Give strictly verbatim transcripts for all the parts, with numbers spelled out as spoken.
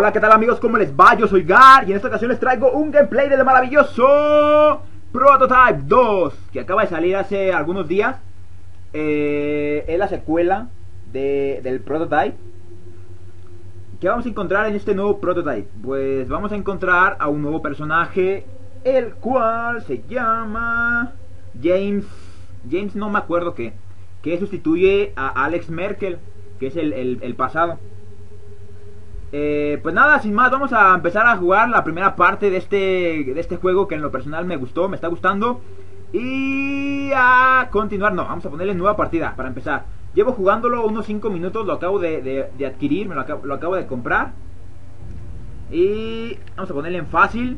Hola, ¿qué tal amigos? ¿Cómo les va? Yo soy Gar y en esta ocasión les traigo un gameplay del maravilloso Prototype dos, que acaba de salir hace algunos días. eh, Es la secuela de, del Prototype. ¿Qué vamos a encontrar en este nuevo Prototype? Pues vamos a encontrar a un nuevo personaje, el cual se llama James. James no me acuerdo qué, que sustituye a Alex Merkel, que es el, el, el pasado. Eh, pues nada, sin más, vamos a empezar a jugar la primera parte de este, de este juego que en lo personal me gustó, me está gustando. Y a continuar, no, vamos a ponerle nueva partida para empezar. Llevo jugándolo unos cinco minutos, lo acabo de, de, de adquirir, me lo acabo, lo acabo de comprar. Y vamos a ponerle en fácil.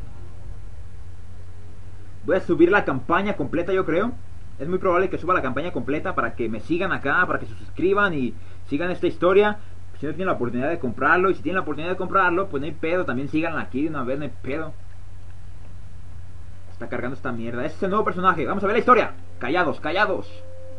Voy a subir la campaña completa, yo creo. Es muy probable que suba la campaña completa para que me sigan acá, para que se suscriban y sigan esta historia. Si no tienen la oportunidad de comprarlo, y si tienen la oportunidad de comprarlo, pues no hay pedo, también síganla aquí de una vez, no hay pedo. Está cargando esta mierda. Este es el nuevo personaje, vamos a ver la historia. Callados, callados.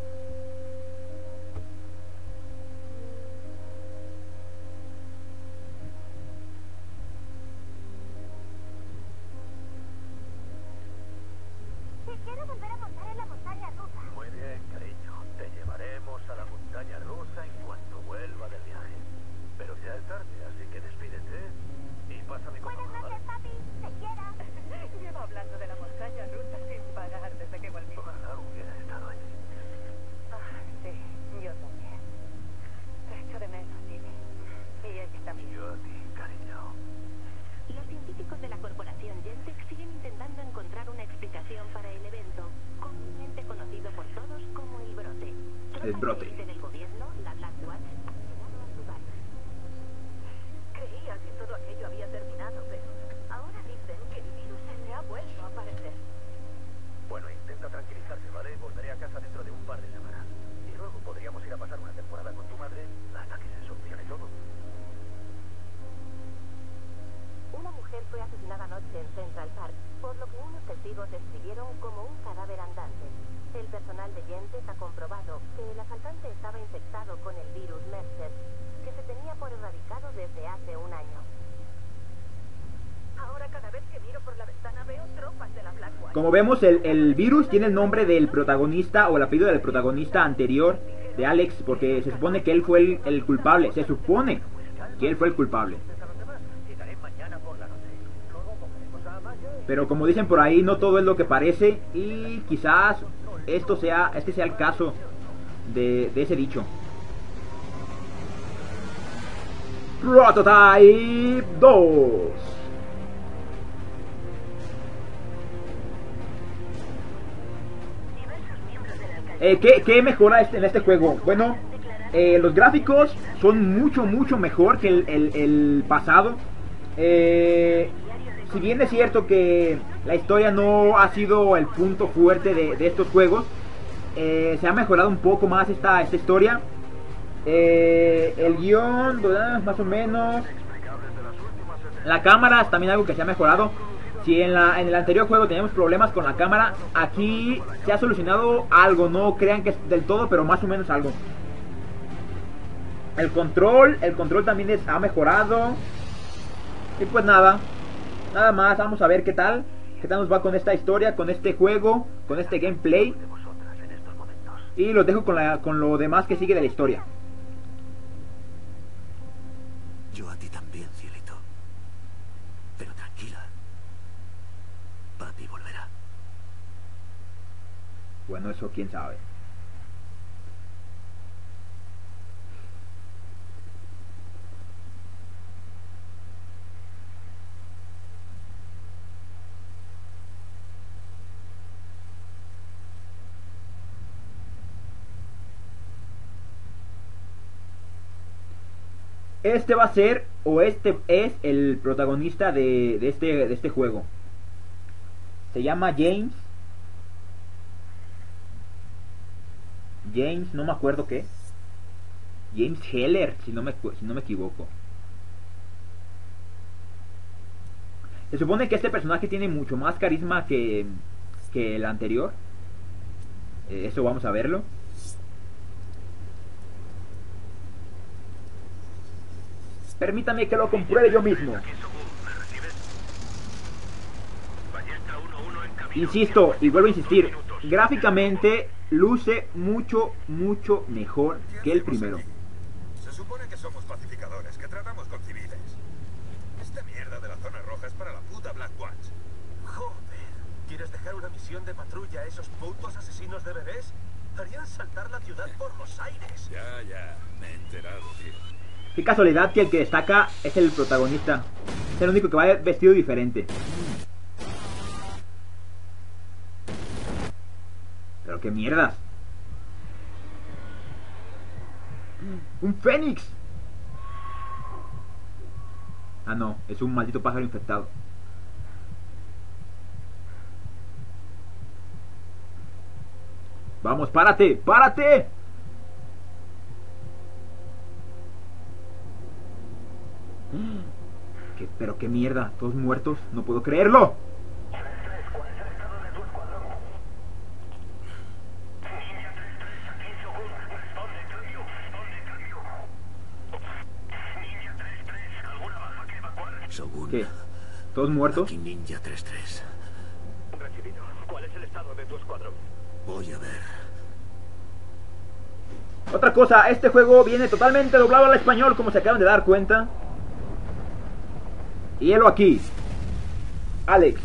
Quiero volver a montar en la montaña rusa. Muy bien, cariño. Te llevaremos a la montaña rusa en cuanto vuelva del viaje. Pero ya es tarde, así que despídete y pásame con Buenas mamá, noches, ¿vale? papi. Te quiero. Llevo hablando de la montaña rusa sin parar desde que volví. Ojalá hubiera estado allí. Ah, sí, yo también. Te echo de menos, Jimmy. Y ella también. Yo a ti, cariño. Los científicos de la corporación Gentek siguen intentando encontrar una explicación para el evento, comúnmente conocido por todos como el brote. El brote. Tropas de élite del gobierno, la Black Watch, han llegado al lugar. Creía que todo aquello había terminado, pero ahora dicen que el virus se ha vuelto a aparecer. Bueno, intenta tranquilizarte, ¿vale? Volveré a casa dentro de un par de semanas. Y luego podríamos ir a pasar una temporada con tu madre hasta que se solucione todo. Una mujer fue asesinada anoche en Central Park, por lo que unos testigos describieron como un cadáver andante. El personal de Gentek ha comprobado que el asaltante estaba infectado con el virus Mercer, que se tenía por erradicado desde hace un año. Ahora cada vez que miro por la ventana veo tropas de la Black Watch. Como vemos, el, el virus tiene el nombre del protagonista o el apellido del protagonista anterior de Alex, porque se supone que él fue el, el culpable. Se supone que él fue el culpable. Llegaré mañana por la noche. Luego cogeremos a Amaya y... Pero como dicen por ahí, no todo es lo que parece. Y quizás esto sea, este sea el caso de, de ese dicho. Prototype dos. Eh, ¿qué, ¿Qué mejora este, en este juego? Bueno, eh, los gráficos son mucho, mucho mejor que el, el, el pasado. Eh, si bien es cierto que la historia no ha sido el punto fuerte de, de estos juegos, eh, se ha mejorado un poco más esta, esta historia. Eh, el guión, ¿verdad? Más o menos. La cámara es también algo que se ha mejorado. Si en, la, en el anterior juego teníamos problemas con la cámara, aquí se ha solucionado algo. No crean que es del todo, pero más o menos algo. El control, el control también es, ha mejorado. Y pues nada, nada más, vamos a ver qué tal. Qué tal nos va con esta historia, con este juego, con este gameplay. Y los dejo con, la, con lo demás que sigue de la historia. Yo a ti también, cielito. Pero tranquila. Papi volverá. Bueno, eso quién sabe. Este va a ser, o este es el protagonista de, de, este, de este juego. Se llama James. James, no me acuerdo qué. James Heller, si no me, si no me equivoco. Se supone que este personaje tiene mucho más carisma que, que el anterior. Eh, eso vamos a verlo. Permítame que lo compruebe yo mismo. Insisto, y vuelvo a insistir, gráficamente luce mucho, mucho mejor que el primero. Se supone que somos pacificadores, que tratamos con civiles. Esta mierda de la zona roja es para la puta Black Watch. Joder, ¿quieres dejar una misión de patrulla a esos putos asesinos de bebés? Harían saltar la ciudad por los aires. Ya, ya, me he enterado, tío. Qué casualidad que el que destaca es el protagonista. Es el único que va vestido diferente. Pero qué mierdas. ¡Un fénix! Ah, no, es un maldito pájaro infectado. Vamos, párate, párate. ¿Qué, pero qué mierda, todos muertos, no puedo creerlo. Shogun. ¿Qué? ¿Todos muertos? Aquí Ninja tres tres. Recibido. ¿Cuál es el estado de tu escuadrón? Voy a ver. Otra cosa, este juego viene totalmente doblado al español, como se acaban de dar cuenta. Y helo aquí. Alex.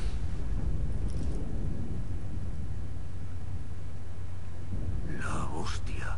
La hostia.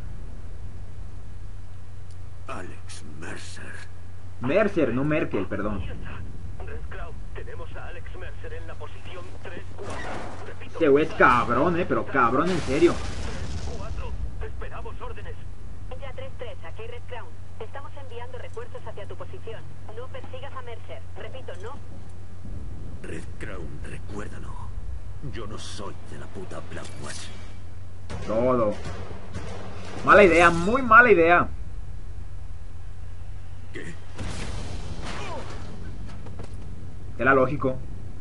Alex Mercer. Mercer, no Merkel, perdón. Red Cloud, tenemos a Alex Mercer en la posición tres cuatro. Repito, Ese güey es cabrón, eh, pero cabrón en serio. cuatro. Esperamos órdenes. Ninja tres tres, aquí Red Crown. Estamos enviando refuerzos hacia tu posición. No persigas a Mercer. Repito, no. Red Crown, recuérdalo. Yo no soy de la puta Black Watch. Todo. Mala idea, muy mala idea. ¿Qué? Era lógico.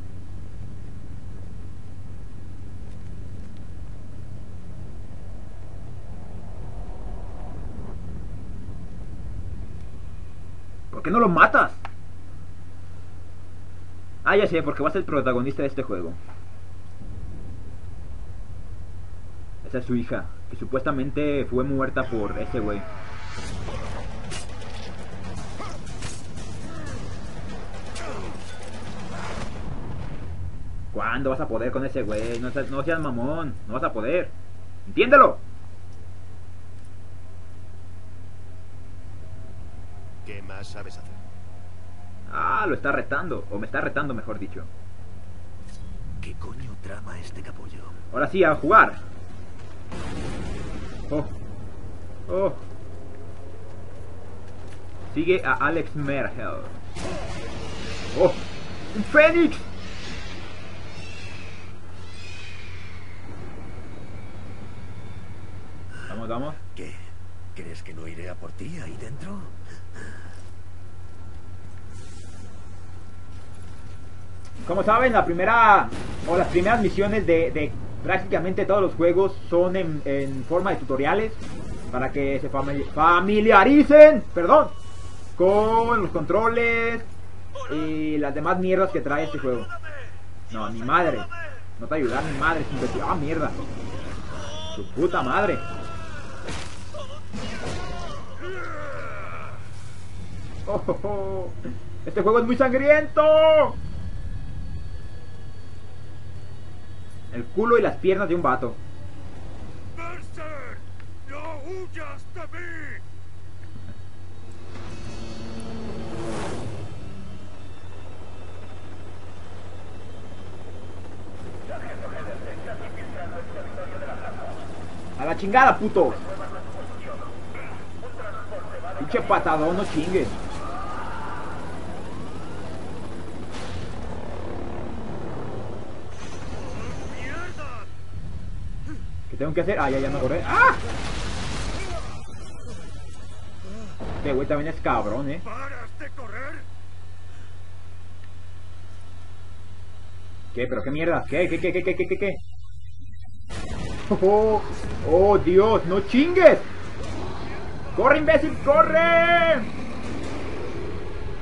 ¿Por qué no lo matas? Ah, ya sé, porque va a ser el protagonista de este juego. Esa es su hija, que supuestamente fue muerta por ese güey. ¿Cuándo vas a poder con ese güey? No seas, no seas mamón, no vas a poder. ¡Entiéndelo! ¿Qué más sabes hacer? Ah, lo está retando, o me está retando mejor dicho. ¿Qué coño trama este capullo? Ahora sí, a jugar. Oh. Oh. Sigue a Alex Mercer. Oh. ¡Un fénix! Vamos, vamos. ¿Qué? ¿Crees que no iré a por ti ahí dentro? Como saben, la primera o las primeras misiones de, de prácticamente todos los juegos son en, en forma de tutoriales para que se famili familiaricen, perdón, con los controles y las demás mierdas que trae este juego. No, ni madre, no te ayudar ni madre, imbécil. Ah, mierda, su puta madre. Oh, oh, oh. Este juego es muy sangriento. El culo y las piernas de un vato. ¡Mercer! ¡No huyas de mí! A la chingada, puto. Pinche patadón, no chingues. ¿Qué tengo que hacer? Ah, ya, ya me acordé. ¡Ah! Este güey también es cabrón, eh. ¿Paras de correr? ¿Qué? ¿Pero qué mierda? ¿Qué? ¿Qué? ¿Qué? ¿Qué? ¿Qué? ¿Qué? ¿Qué? ¿Qué? Oh, oh, Dios, no chingues. ¡Corre, imbécil! ¡Corre!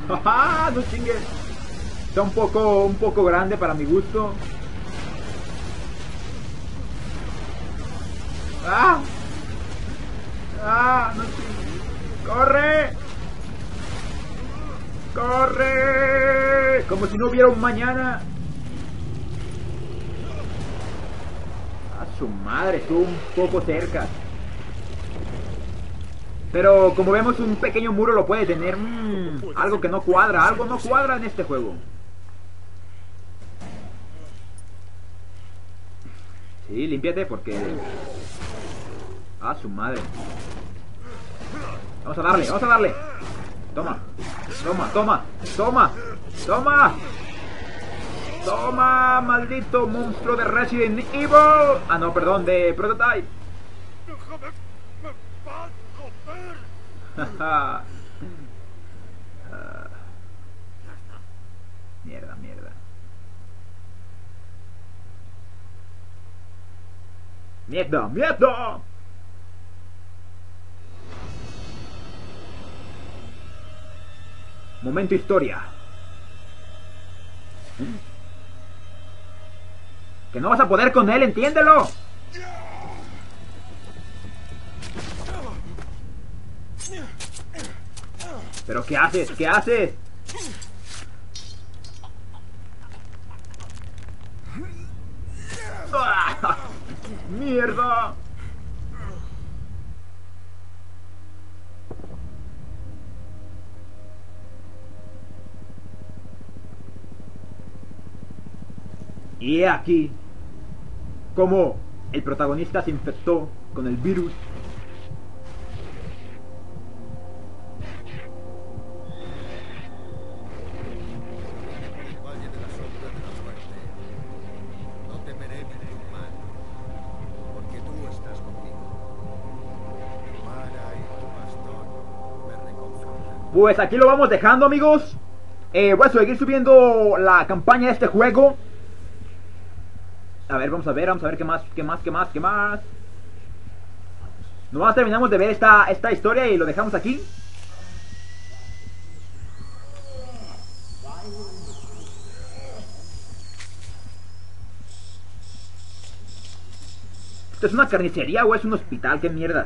¡Ja! No chingues. Está un poco, un poco grande para mi gusto. ¡Ah! ¡Ah! No chingues. ¡Corre! ¡Corre! Como si no hubiera un mañana. A su madre, estuvo un poco cerca. Pero como vemos, un pequeño muro lo puede tener. Mmm, algo que no cuadra, algo no cuadra en este juego. Sí, límpiate porque... A su madre. Vamos a darle, vamos a darle. Toma, toma, toma, toma, toma. Toma, maldito monstruo de Resident Evil. Ah, no, perdón, de Prototype. Jaja. uh, mierda, mierda. Mierda, mierda. Momento historia. Que no vas a poder con él, entiéndelo. ¿Pero qué haces? ¿Qué haces? ¡Ah! ¡Mierda! Y he aquí como el protagonista se infectó con el virus. Valle de la sombra de la muerte. No temeré ningún mal, porque tú estás conmigo. Tu vara y tu bastón me reconfortan. Pues aquí lo vamos dejando, amigos. eh, Voy a seguir subiendo la campaña de este juego. A ver, vamos a ver, vamos a ver qué más, qué más, qué más, qué más. Nomás terminamos de ver esta, esta historia y lo dejamos aquí. ¿Esto es una carnicería o es un hospital? ¿Qué mierdas?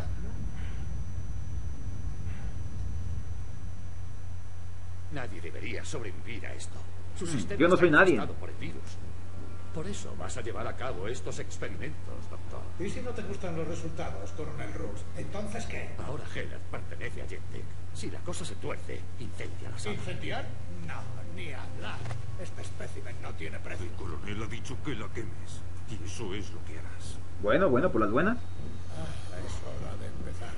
Nadie debería sobrevivir a esto. Su sistema Yo no soy está nadie. infestado por el virus. Por eso vas a llevar a cabo estos experimentos, doctor. ¿Y si no te gustan los resultados, Coronel Rooks? ¿Entonces qué? Ahora Heller pertenece a Gentek. Si la cosa se tuerce, incendia la sala. ¿Incendiar? No, ni hablar. Este espécimen no tiene precio. El coronel ha dicho que la quemes, y eso es lo que harás. Bueno, bueno, por las buenas. Ah, es hora de empezar.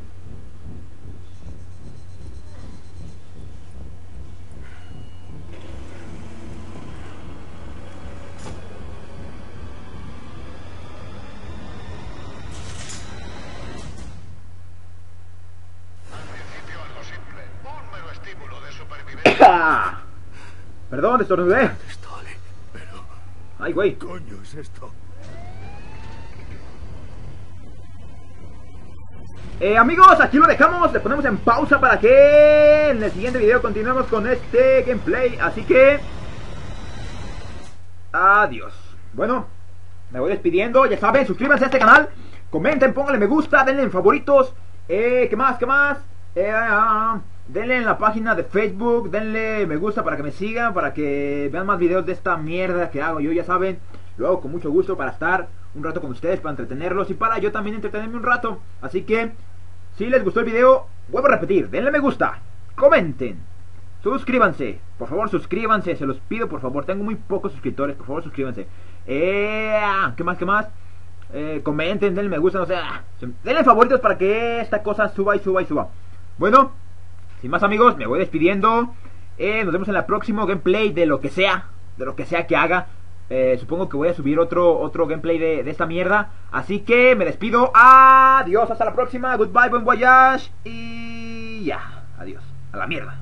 ¡Ah! Perdón, estornudé. Stole, pero... Ay, güey. ¿qué coño es esto? Eh, amigos, aquí lo dejamos. Le ponemos en pausa para que en el siguiente video continuemos con este gameplay. Así que... adiós. Bueno, me voy despidiendo. Ya saben, suscríbanse a este canal. Comenten, pónganle me gusta, denle en favoritos. Eh, ¿qué más? ¿Qué más? Eh, uh, denle en la página de Facebook. Denle me gusta para que me sigan. Para que vean más videos de esta mierda que hago yo, ya saben. Lo hago con mucho gusto para estar un rato con ustedes, para entretenerlos y para yo también entretenerme un rato. Así que, si les gustó el video, vuelvo a repetir, denle me gusta, comenten, suscríbanse, por favor suscríbanse, se los pido por favor, tengo muy pocos suscriptores, por favor suscríbanse. Eh, ¿qué más, qué más? Eh, comenten, denle me gusta, no sé, denle favoritos para que esta cosa suba y suba y suba. Bueno, sin más amigos, me voy despidiendo. eh, Nos vemos en el próximo gameplay de lo que sea, de lo que sea que haga. Eh, supongo que voy a subir otro otro gameplay de, de esta mierda. Así que me despido. Adiós, hasta la próxima. Goodbye, buen voyage. Y ya, adiós. A la mierda.